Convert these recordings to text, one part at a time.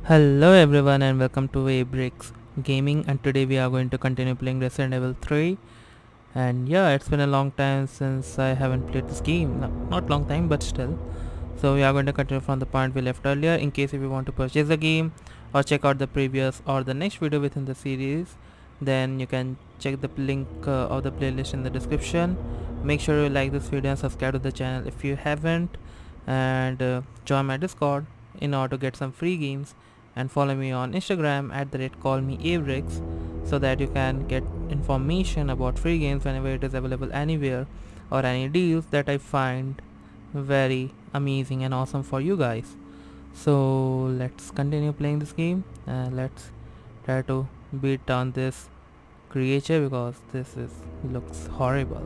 Hello everyone and welcome to Abrix Gaming, and today we are going to continue playing Resident Evil 3. And yeah, it's been a long time since I haven't played this game. No, not long time, but still. So we are going to continue from the point we left earlier. In case if you want to purchase the game or check out the previous or the next video within the series, then you can check the link of the playlist in the description. Make sure you like this video and subscribe to the channel if you haven't, and join my Discord in order to get some free games, and follow me on Instagram at the rate callmeavrix, so that you can get information about free games whenever it is available anywhere, or any deals that I find very amazing and awesome for you guys. So let's continue playing this game and let's try to beat down this creature because this is looks horrible.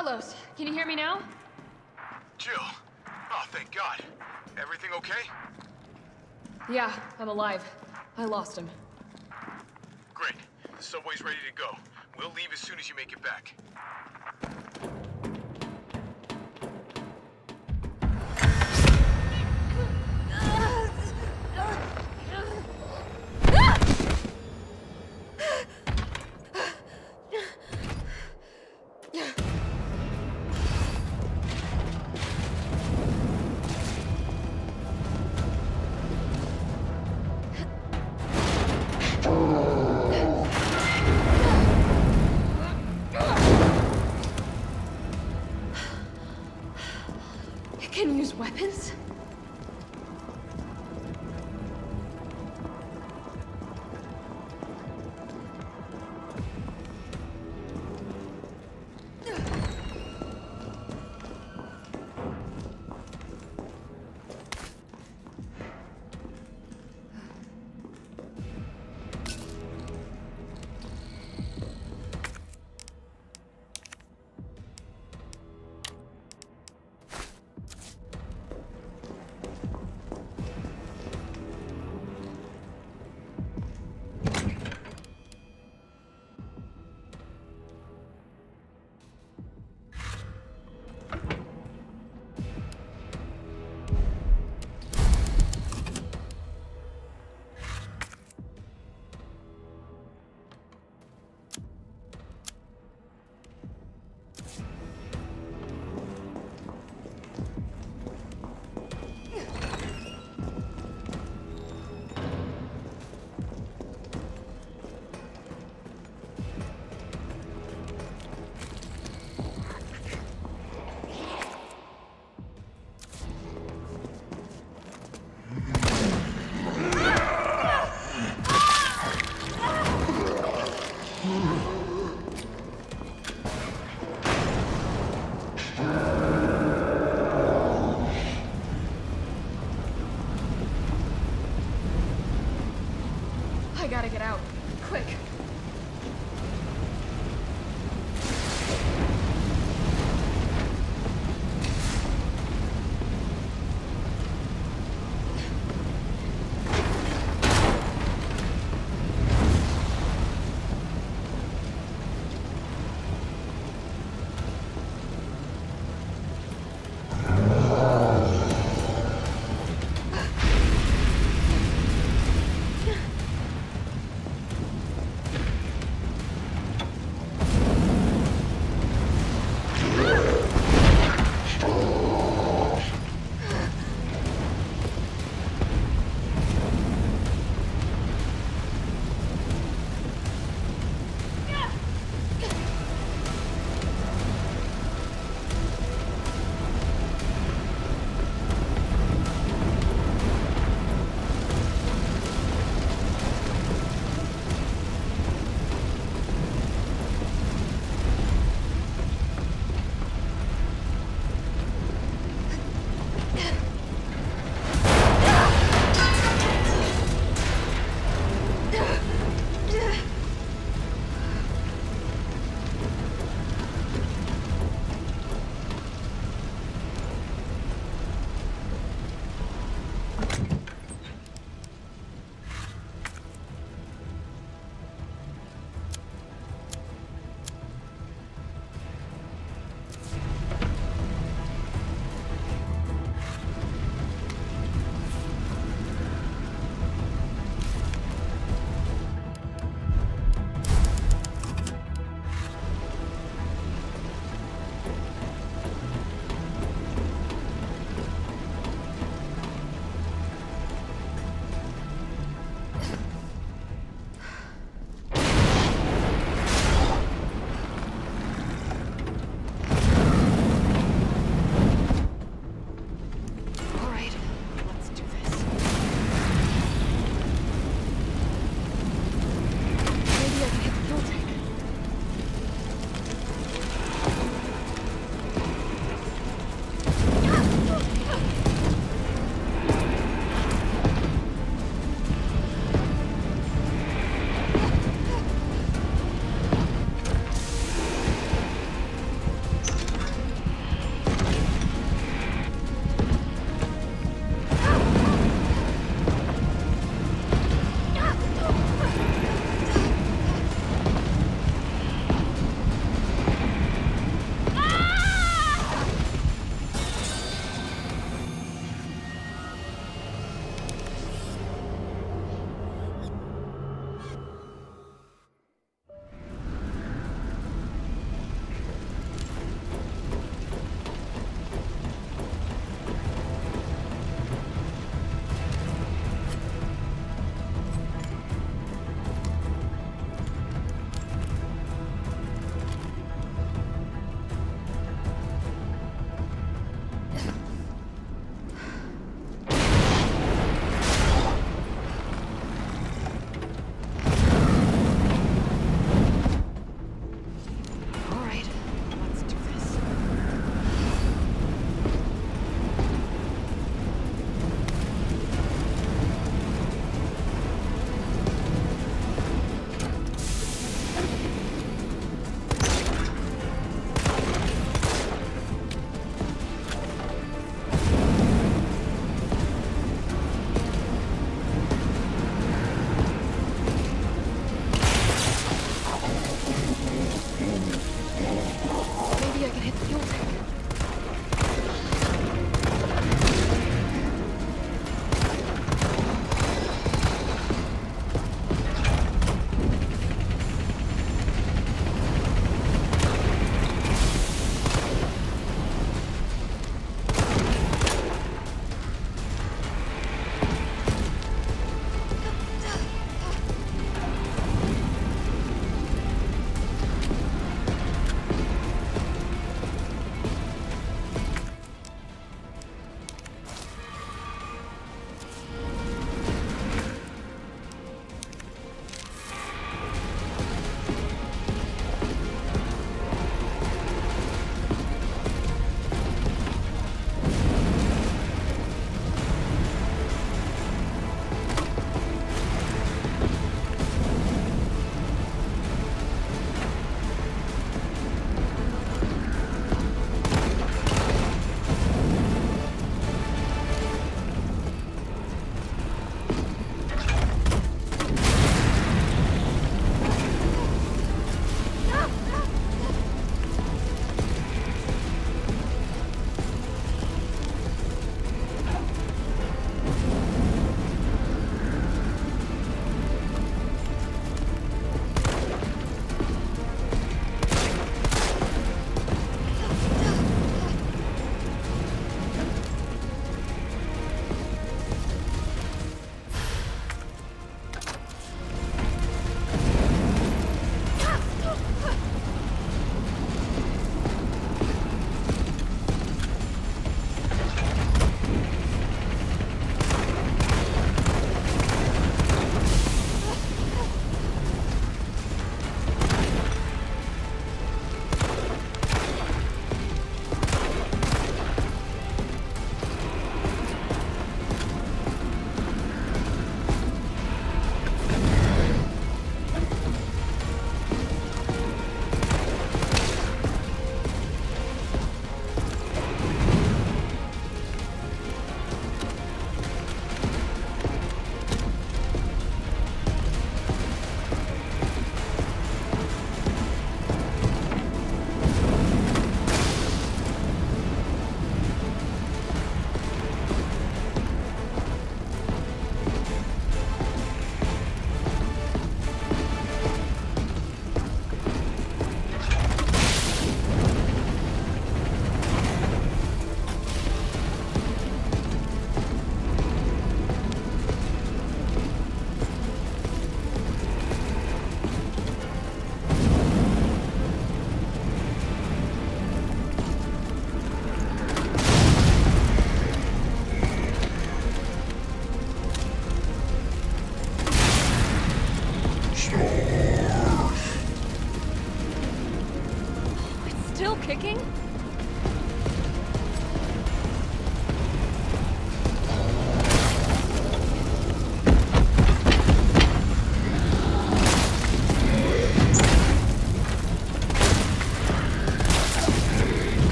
Carlos, can you hear me now? Jill. Oh, thank God. Everything okay? Yeah, I'm alive. I lost him. Great. The subway's ready to go. We'll leave as soon as you make it back. It can use weapons?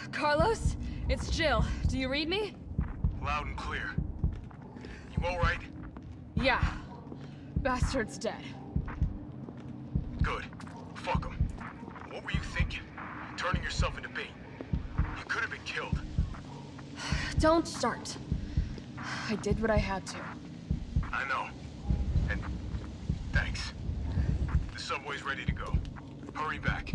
Carlos? It's Jill. Do you read me? Loud and clear. You all right? Yeah. Bastard's dead. Good. Fuck him. What were you thinking? Turning yourself into bait. You could have been killed. Don't start. I did what I had to. I know. And thanks. The subway's ready to go. Hurry back.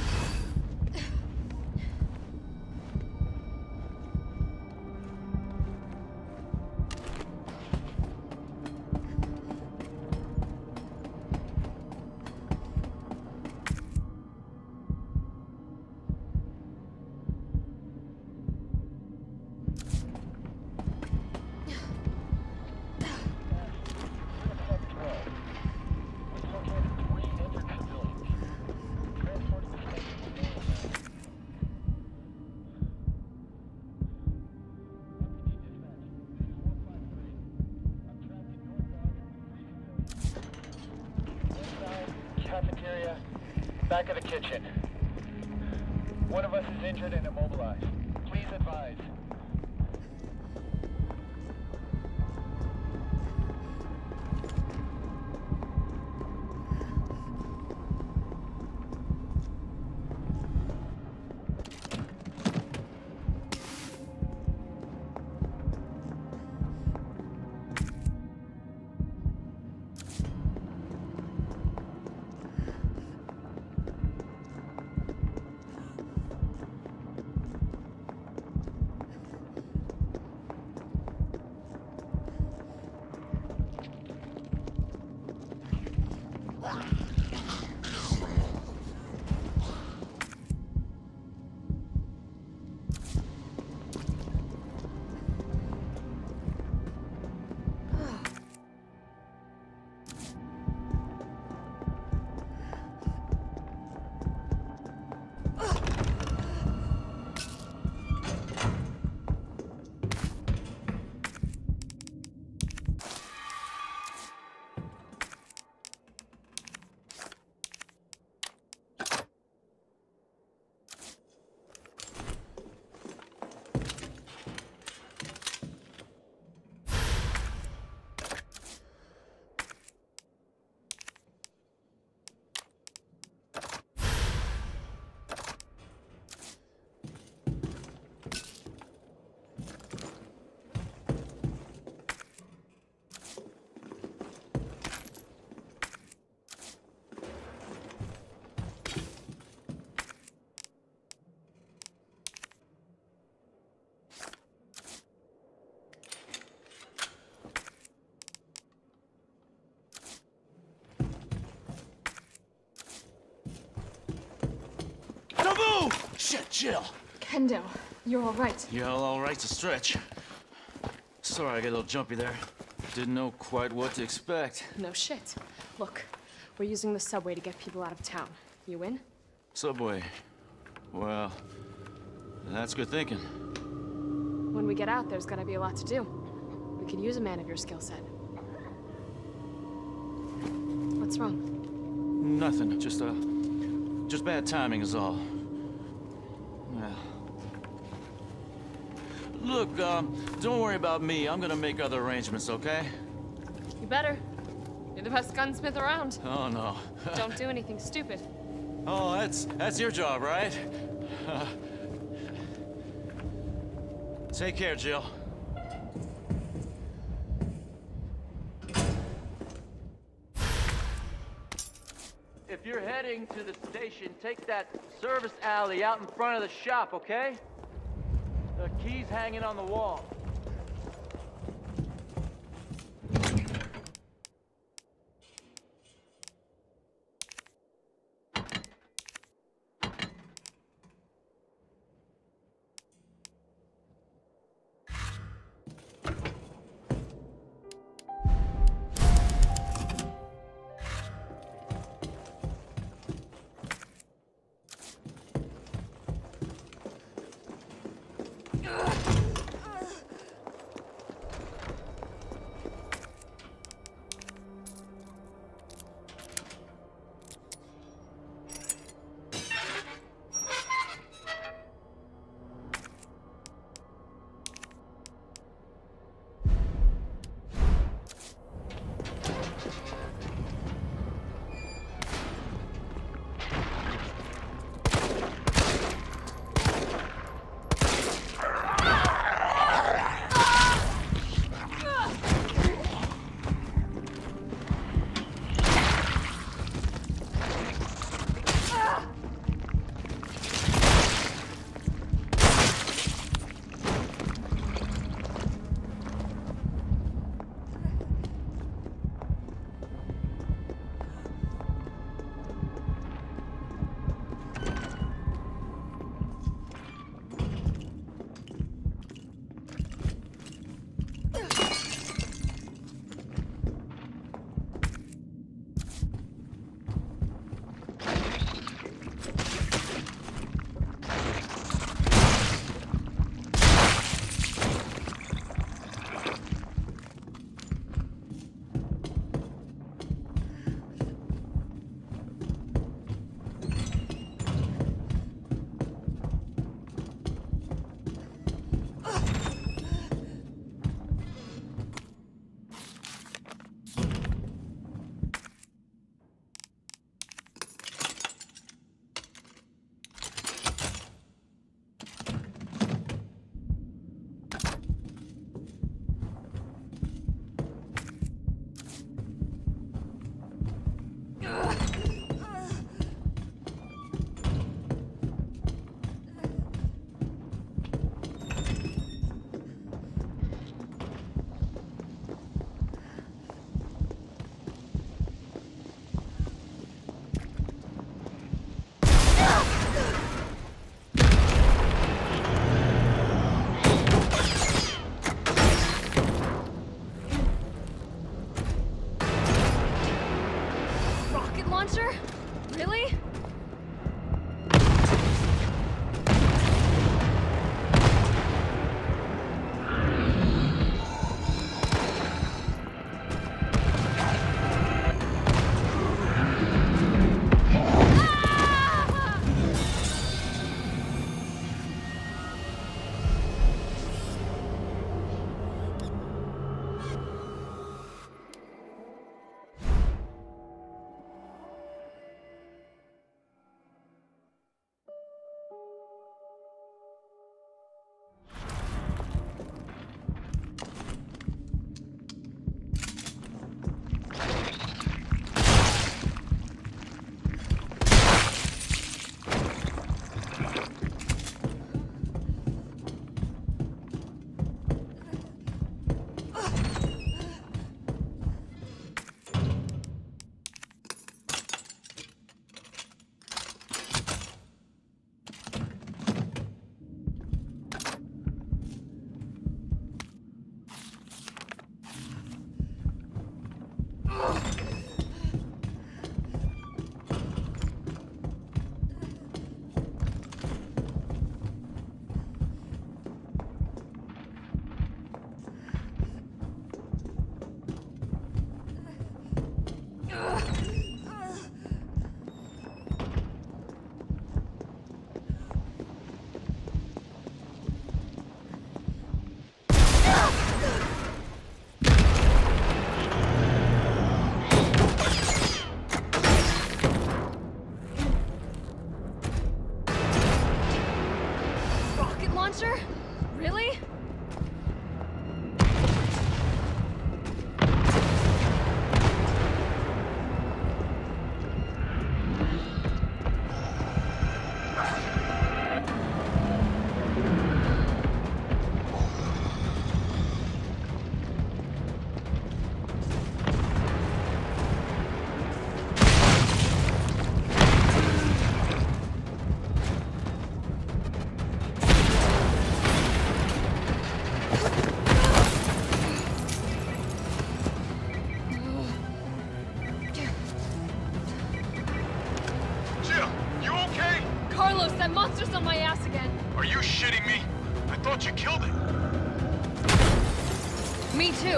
Cafeteria, back of the kitchen. One of us is injured and immobilized. Please advise. Shit, Jill. Kendo, you're all right. Yeah, all right's a stretch. Sorry, I got a little jumpy there. Didn't know quite what to expect. No shit. Look, we're using the subway to get people out of town. You in? Subway. Well, that's good thinking. When we get out, there's gonna be a lot to do. We could use a man of your skill set. What's wrong? Nothing. Just bad timing is all. Well. Look, don't worry about me. I'm gonna make other arrangements, okay? You better. You're the best gunsmith around. Oh, no. Don't do anything stupid. Oh, that's your job, right? Take care, Jill. If you're heading to the station, take that service alley out in front of the shop, okay? The key's hanging on the wall. launcher? Really? That monster's on my ass again. Are you shitting me? I thought you killed it. Me too.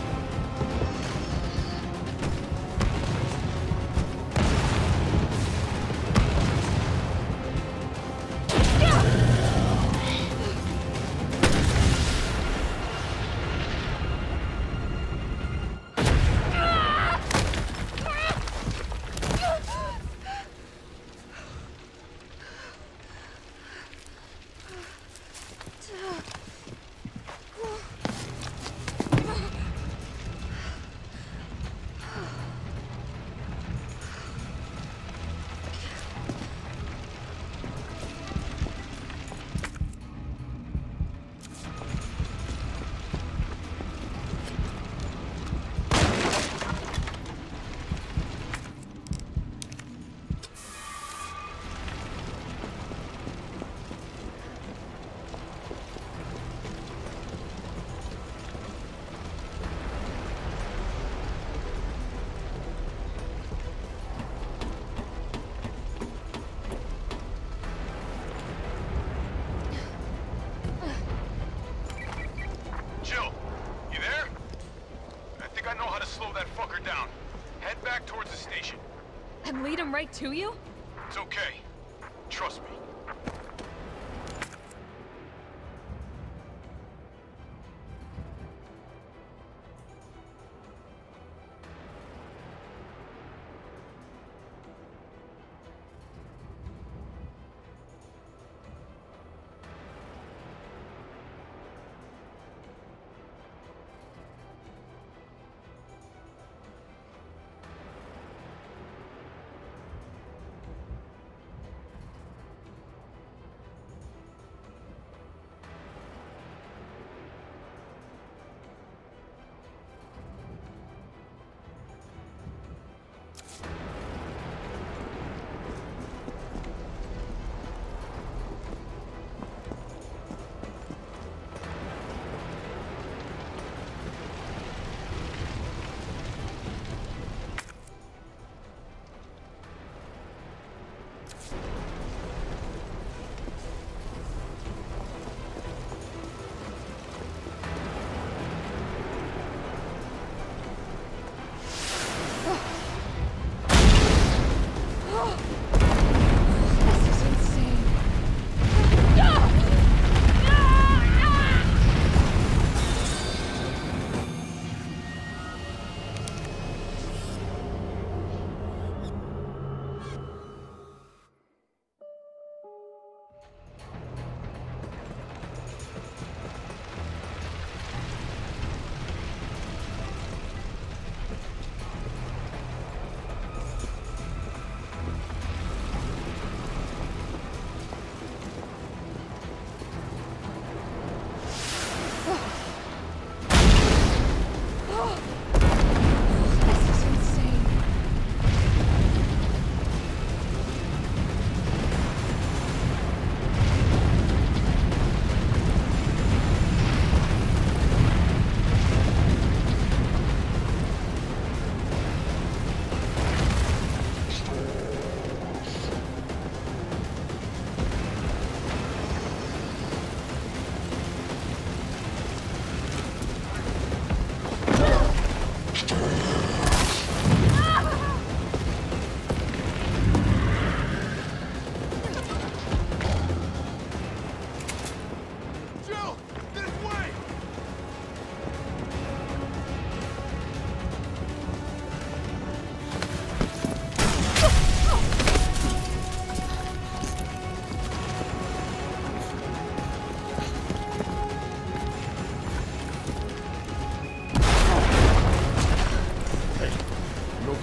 And lead him right to you? It's okay. Trust me.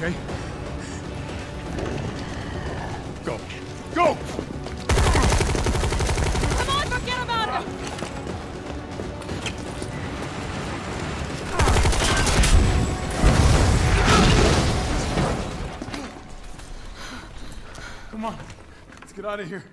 okay? Go. Go! Come on, forget about him! Come on. Let's get out of here.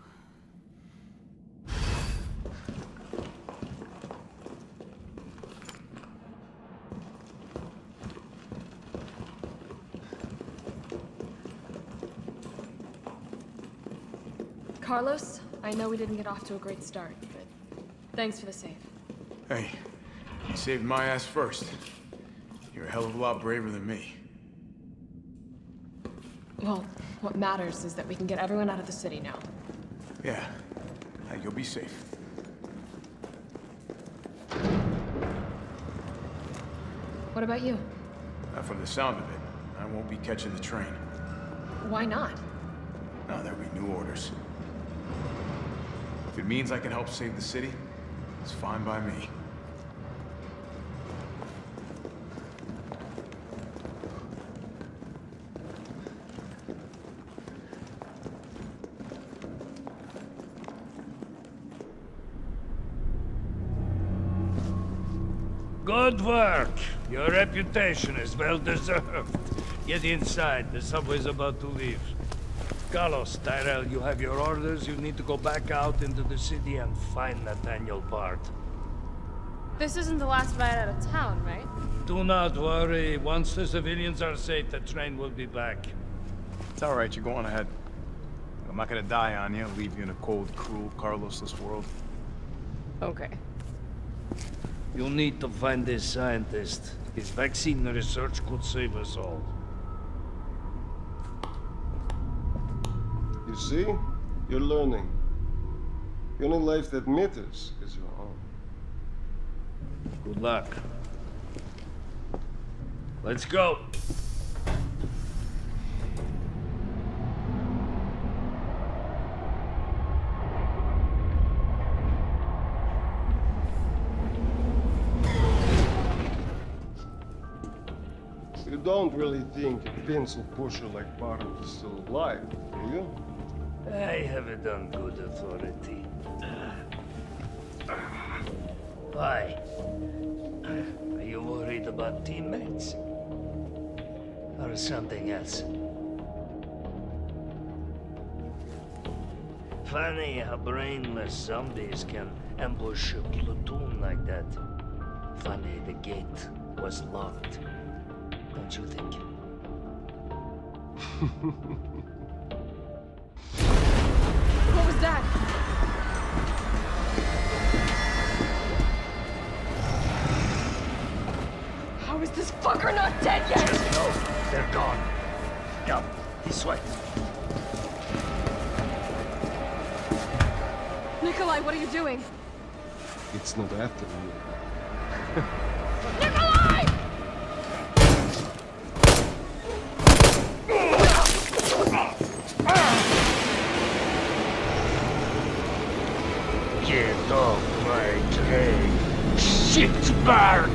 Carlos, I know we didn't get off to a great start, but thanks for the save. Hey, you saved my ass first. You're a hell of a lot braver than me. Well, what matters is that we can get everyone out of the city now. Yeah. Hey, you'll be safe. What about you? From the sound of it, I won't be catching the train. Why not? No, there'll be new orders. If it means I can help save the city, it's fine by me. Good work. Your reputation is well deserved. Get inside. The subway's about to leave. Carlos, Tyrell, you have your orders. You need to go back out into the city and find Nathaniel Bard. This isn't the last ride out of town, right? Do not worry. Once the civilians are safe, the train will be back. It's all right. You go on ahead. I'm not gonna die on you. Leave you in a cold, cruel, Carlosless world. Okay. You need to find this scientist. His vaccine research could save us all. You see? You're learning. The only life that matters is your own. Good luck. Let's go. You don't really think a pencil pusher like Bard is still alive, do you? I have it on good authority. Why? Are you worried about teammates? Or something else? Funny how brainless zombies can ambush a platoon like that. Funny the gate was locked. Don't you think? What was that? How is this fucker not dead yet? Just know they're gone. Yup, this way. Nikolai, what are you doing? It's not after you. Nikolai! Get off my train. Shit, Bard!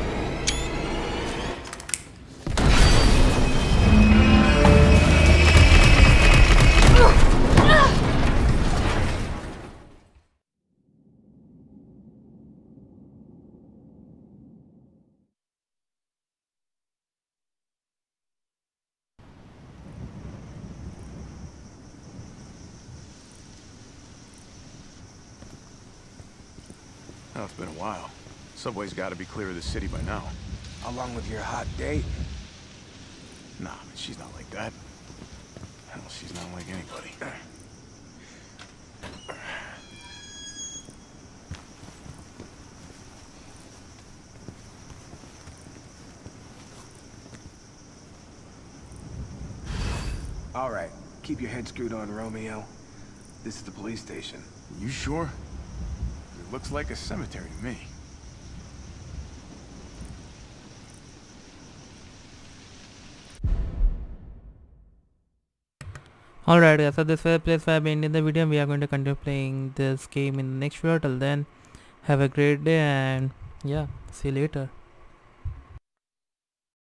Oh, it's been a while. Subway's got to be clear of the city by now. Along with your hot date. Nah, she's not like that. Hell, she's not like anybody. All right, keep your head screwed on, Romeo. This is the police station. You sure? It looks like a cemetery to me. Alright guys, so this was the place where I ended the video, and we are going to continue playing this game in the next video. Till then, have a great day, and yeah, see you later.